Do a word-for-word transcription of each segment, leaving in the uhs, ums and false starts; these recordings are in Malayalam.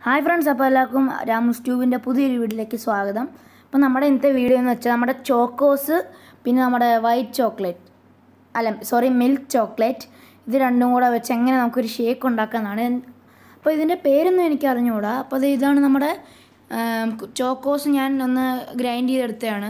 ഹായ് ഫ്രണ്ട്സ്, അപ്പോൾ എല്ലാവർക്കും രാമൂസ് ട്യൂബിൻ്റെ പുതിയൊരു വീഡിയോയിലേക്ക് സ്വാഗതം. അപ്പോൾ നമ്മുടെ ഇന്നത്തെ വീഡിയോ എന്ന് വെച്ചാൽ നമ്മുടെ ചോക്കോസ് പിന്നെ നമ്മുടെ വൈറ്റ് ചോക്ലേറ്റ് അല്ല സോറി മിൽക്ക് ചോക്ലേറ്റ് ഇത് രണ്ടും കൂടെ വെച്ച് എങ്ങനെ നമുക്കൊരു ഷേക്ക് ഉണ്ടാക്കാമെന്നാണ്. അപ്പോൾ ഇതിൻ്റെ പേരൊന്നും എനിക്ക് അറിഞ്ഞുകൂടാ. അപ്പോൾ അത് ഇതാണ് നമ്മുടെ ചോക്കോസ് ഞാൻ ഒന്ന് ഗ്രൈൻഡ് ചെയ്തെടുത്തതാണ്.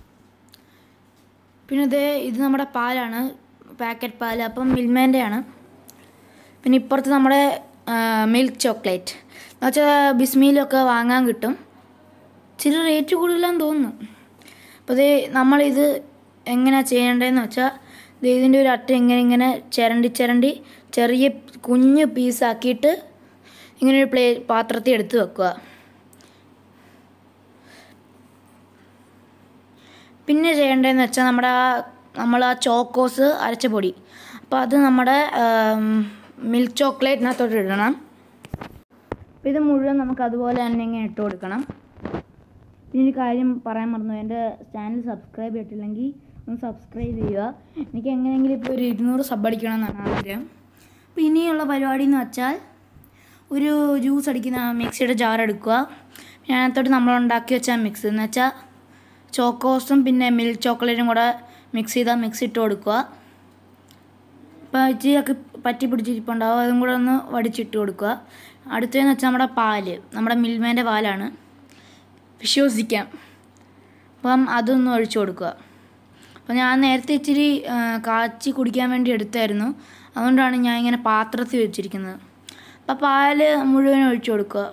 പിന്നെ ഇത് ഇത് നമ്മുടെ പാലാണ്, പാക്കറ്റ് പാൽ, അപ്പം മിൽമേൻ്റെയാണ്. പിന്നെ ഇപ്പുറത്ത് നമ്മുടെ മിൽക്ക് ചോക്ലേറ്റ് എന്ന് വെച്ചാൽ ബിസ്മിയിലൊക്കെ വാങ്ങാൻ കിട്ടും. ഇച്ചിരി റേറ്റ് കൂടുതലാന്ന് തോന്നുന്നു. അപ്പോൾ ഇത് നമ്മളിത് എങ്ങനെയാണ് ചെയ്യേണ്ടതെന്ന് വെച്ചാൽ ഇതിൻ്റെ ഒരു അറ്റം ഇങ്ങനെ ഇങ്ങനെ ചിരണ്ടി ചിരണ്ടി ചെറിയ കുഞ്ഞ് പീസാക്കിയിട്ട് ഇങ്ങനെ ഒരു പ്ലേ പാത്രത്തിൽ എടുത്ത് വെക്കുക. പിന്നെ ചെയ്യേണ്ടതെന്ന് വെച്ചാൽ നമ്മുടെ ആ നമ്മൾ ആ ചോക്കോസ് അരച്ച പൊടി, അപ്പോൾ അത് നമ്മുടെ മിൽക്ക് ചോക്ലേറ്റിനകത്തോട്ട് ഇടണം. അപ്പോൾ ഇത് മുഴുവൻ നമുക്ക് അതുപോലെ തന്നെ ഇങ്ങനെ ഇട്ട് കൊടുക്കണം. പിന്നെ ഒരു കാര്യം പറയാൻ മറന്നു, എൻ്റെ ചാനൽ സബ്സ്ക്രൈബ് ചെയ്തിട്ടില്ലെങ്കിൽ ഒന്ന് സബ്സ്ക്രൈബ് ചെയ്യുക. എനിക്ക് എങ്ങനെയെങ്കിലും ഇപ്പോൾ ഒരു ഇരുന്നൂറ് സബ് അടിക്കണം എന്നാണ് ആഗ്രഹം. അപ്പോൾ ഇനിയുള്ള പരിപാടി എന്ന് വെച്ചാൽ ഒരു ജ്യൂസ് അടിക്കുന്ന മിക്സിയുടെ ജാർ എടുക്കുക. അതിനകത്തോട്ട് നമ്മൾ ഉണ്ടാക്കി വെച്ച മിക്സ് എന്ന് വെച്ചാൽ ചോക്കോസും പിന്നെ മിൽക്ക് ചോക്ലേറ്റും കൂടെ മിക്സ് ചെയ്താൽ മിക്സ് ഇട്ട് കൊടുക്കുക. അപ്പോൾ ഇച്ചിരിയൊക്കെ പറ്റി പിടിച്ചിരിപ്പുണ്ടാവും, അതും കൂടെ ഒന്ന് വടിച്ചിട്ട് കൊടുക്കുക. അടുത്തതെന്ന് വെച്ചാൽ നമ്മുടെ പാല്, നമ്മുടെ മിൽമേൻ്റെ പാലാണ്, വിശ്വസിക്കാം. അപ്പം അതൊന്ന് ഒഴിച്ചു കൊടുക്കുക. അപ്പോൾ ഞാൻ നേരത്തെ ഇച്ചിരി കാച്ചി കുടിക്കാൻ വേണ്ടി എടുത്തായിരുന്നു, അതുകൊണ്ടാണ് ഞാൻ ഇങ്ങനെ പാത്രത്തിൽ വെച്ചിരിക്കുന്നത്. അപ്പോൾ പാല് മുഴുവൻ ഒഴിച്ചു കൊടുക്കുക.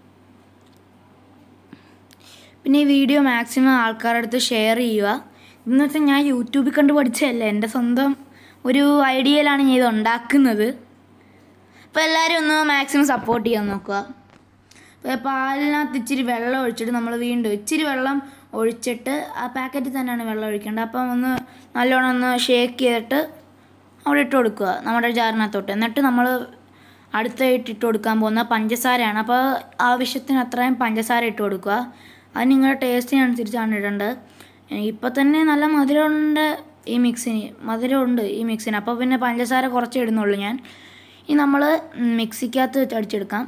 പിന്നെ ഈ വീഡിയോ മാക്സിമം ആൾക്കാരുടെ അടുത്ത് ഷെയർ ചെയ്യുക. എന്ന് വെച്ചാൽ ഞാൻ യൂട്യൂബിൽ കണ്ട് പഠിച്ചതല്ല, എൻ്റെ സ്വന്തം ഒരു ഐഡിയയിലാണ് ഞാൻ ഇത് ഉണ്ടാക്കുന്നത്. അപ്പോൾ എല്ലാവരും ഒന്ന് മാക്സിമം സപ്പോർട്ട് ചെയ്യാൻ നോക്കുക. അപ്പോൾ പാലിനകത്ത് ഇച്ചിരി വെള്ളം ഒഴിച്ചിട്ട് നമ്മൾ വീണ്ടും ഇച്ചിരി വെള്ളം ഒഴിച്ചിട്ട് ആ പാക്കറ്റിൽ തന്നെയാണ് വെള്ളം ഒഴിക്കേണ്ടത്. അപ്പം ഒന്ന് നല്ലോണം ഒന്ന് ഷേക്ക് ചെയ്തിട്ട് അവിടെ ഇട്ട് കൊടുക്കുക നമ്മുടെ ജാറിനകത്തോട്ട്. എന്നിട്ട് നമ്മൾ അടുത്തായിട്ട് ഇട്ട് കൊടുക്കാൻ പോകുന്ന പഞ്ചസാരയാണ്. അപ്പോൾ ആവശ്യത്തിന് അത്രയും പഞ്ചസാര ഇട്ട് കൊടുക്കുക. അത് നിങ്ങളുടെ ടേസ്റ്റിനനുസരിച്ചാണ് ഇടേണ്ടത്. ഇപ്പോൾ തന്നെ നല്ല മധുരമുണ്ട് ഈ മിക്സിന്, മധുരമുണ്ട് ഈ മിക്സിന്. അപ്പോൾ പിന്നെ പഞ്ചസാര കുറച്ച് ഇടുന്നുള്ളൂ ഞാൻ. ഇനി നമ്മൾ മിക്സിക്കകത്ത് വെച്ച് അടിച്ചെടുക്കാം.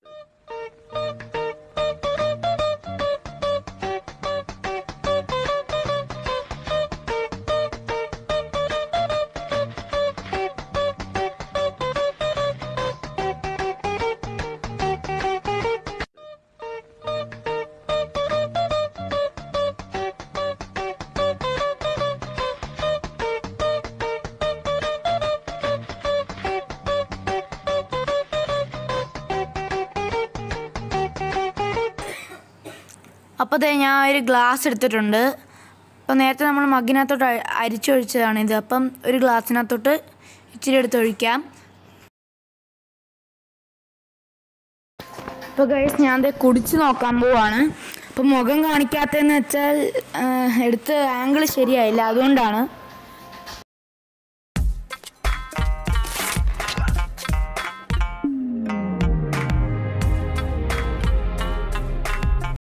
അപ്പോൾ ദേ ഞാൻ ഒരു ഗ്ലാസ് എടുത്തിട്ടുണ്ട്. അപ്പോൾ നേരത്തെ നമ്മൾ മഗ്ഗിനകത്തോട്ട് അരിച്ചൊഴിച്ചതാണിത്. അപ്പം ഒരു ഗ്ലാസ്സിനകത്തോട്ട് ഇച്ചിരി എടുത്ത് ഒഴിക്കാം. അപ്പോൾ ഗൈസ് ഞാൻ ദേ കുടിച്ച് നോക്കാൻ പോവാണ്. അപ്പോൾ മുഖം കാണിക്കാത്തതെന്ന് വെച്ചാൽ എടുത്ത് ആംഗിൾ ശരിയായില്ല, അതുകൊണ്ടാണ്.